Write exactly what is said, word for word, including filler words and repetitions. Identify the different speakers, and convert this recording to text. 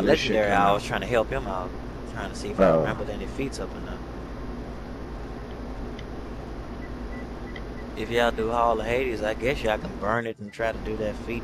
Speaker 1: new shit
Speaker 2: Legendary,
Speaker 1: came
Speaker 2: I
Speaker 1: out.
Speaker 2: was trying to help him out. Trying to see if I
Speaker 1: Oh.
Speaker 2: remembered any feats up in there. If y'all do Hall of Hades, I guess y'all can burn it and try to do that feat